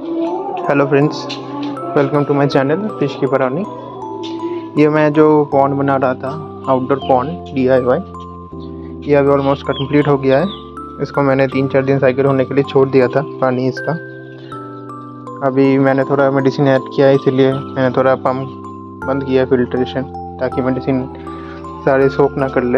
Hello friends, welcome to my channel fish की परानी। ये मैं जो पॉन्ड बना रहा था, आउटडोर पॉन्ड DIY, ये अभी ऑलमोस्ट कंप्लीट हो गया है। इसको मैंने 3-4 दिन साइकिल होने के लिए छोड़ दिया था पानी इसका। अभी मैंने थोड़ा मेडिसिन ऐड किया है, इसीलिए मैंने थोड़ा पंप बंद किया फिल्ट्रेशन, ताकि मेडिसिन सारे सोख ना कर ले।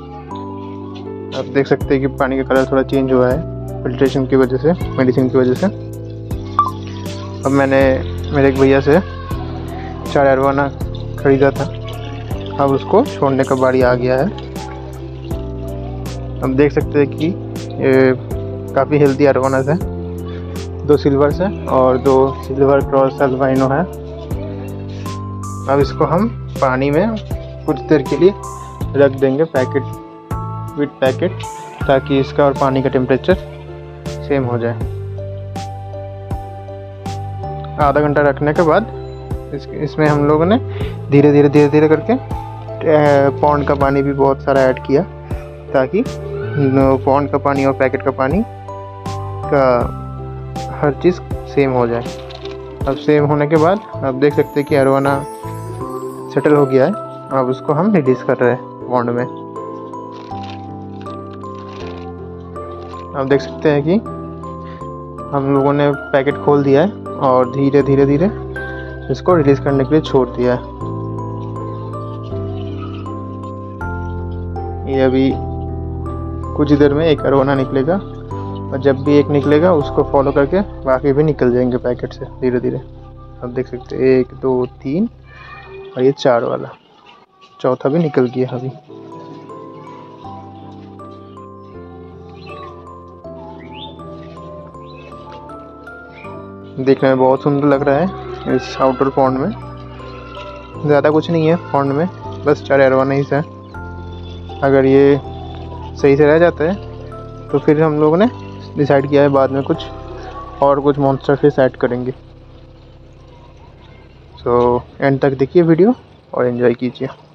आप देख सकते हैं कि पानी का कलर थोड़ा चेंज हुआ है फिल्ट्रेशन की वजह से, मेडिसिन की वजह से। अब मैंने मेरे एक भैया से 4 अरवाना ख़रीदा था, अब उसको छोड़ने का बारी आ गया है। अब देख सकते हैं कि ये काफ़ी हेल्दी अरवानास है। 2 सिल्वर्स है और 2 सिल्वर क्रॉस अल्बाइनो है। अब इसको हम पानी में कुछ देर के लिए रख देंगे विद पैकेट, ताकि इसका और पानी का टेम्परेचर सेम हो जाए। आधा घंटा रखने के बाद इसमें हम लोगों ने धीरे धीरे करके पॉन्ड का पानी भी बहुत सारा ऐड किया, ताकि पॉन्ड का पानी और पैकेट का पानी का हर चीज़ सेम हो जाए। अब सेम होने के बाद आप देख सकते हैं कि अरवाना सेटल हो गया है। अब उसको हम रिलीज़ कर रहे हैं पॉन्ड में। आप देख सकते हैं कि हम लोगों ने पैकेट खोल दिया है और धीरे धीरे इसको रिलीज़ करने के लिए छोड़ दिया है। ये अभी कुछ देर में एक अरवाना निकलेगा, और जब भी एक निकलेगा उसको फॉलो करके बाकी भी निकल जाएंगे पैकेट से धीरे धीरे। आप देख सकते हैं 1 2 3 और ये 4 वाला, चौथा भी निकल गया अभी। देखने में बहुत सुंदर लग रहा है इस आउटडोर पॉन्ड में। ज़्यादा कुछ नहीं है पॉन्ड में, बस 4 अरवाना ही है। अगर ये सही से रह जाता है तो फिर हम लोगों ने डिसाइड किया है बाद में कुछ मॉन्स्टर फिश ऐड करेंगे। सो एंड तक देखिए वीडियो और एंजॉय कीजिए।